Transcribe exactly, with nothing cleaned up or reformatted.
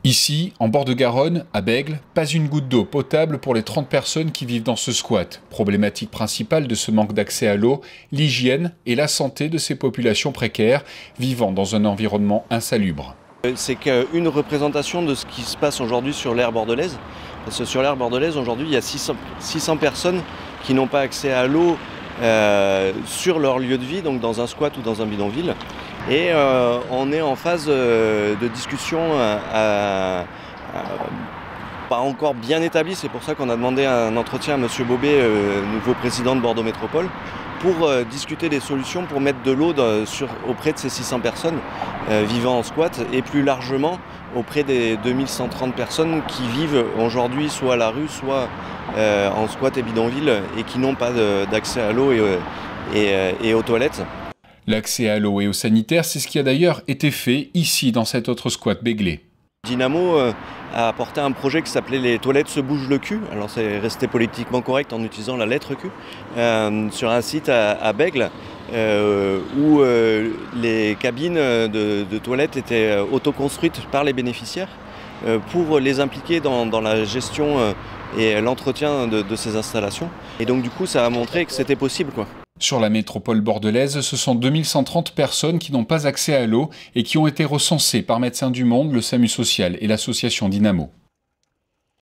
Ici, en bord de Garonne, à Bègles, pas une goutte d'eau potable pour les trente personnes qui vivent dans ce squat. Problématique principale de ce manque d'accès à l'eau, l'hygiène et la santé de ces populations précaires vivant dans un environnement insalubre. C'est qu'une représentation de ce qui se passe aujourd'hui sur l'aire bordelaise. Parce que sur l'aire bordelaise, aujourd'hui, il y a six cents personnes qui n'ont pas accès à l'eau euh, sur leur lieu de vie, donc dans un squat ou dans un bidonville. Et euh, on est en phase euh, de discussion euh, euh, pas encore bien établie. C'est pour ça qu'on a demandé un entretien à M. Bobet, euh, nouveau président de Bordeaux Métropole, pour euh, discuter des solutions pour mettre de l'eau sur, auprès de ces six cents personnes euh, vivant en squat et plus largement auprès des deux mille cent trente personnes qui vivent aujourd'hui soit à la rue, soit euh, en squat et bidonville et qui n'ont pas d'accès à l'eau et, et, et aux toilettes. L'accès à l'eau et aux sanitaires, c'est ce qui a d'ailleurs été fait ici dans cet autre squat béglé. Dynamo euh, a apporté un projet qui s'appelait les toilettes se bougent le cul. Alors c'est resté politiquement correct en utilisant la lettre Q euh, sur un site à, à Bègles euh, où euh, les cabines de, de toilettes étaient autoconstruites par les bénéficiaires euh, pour les impliquer dans, dans la gestion euh, et l'entretien de, de ces installations. Et donc du coup ça a montré que c'était possible, quoi. Sur la métropole bordelaise, ce sont deux mille cent trente personnes qui n'ont pas accès à l'eau et qui ont été recensées par Médecins du Monde, le SAMU social et l'association Dynamo.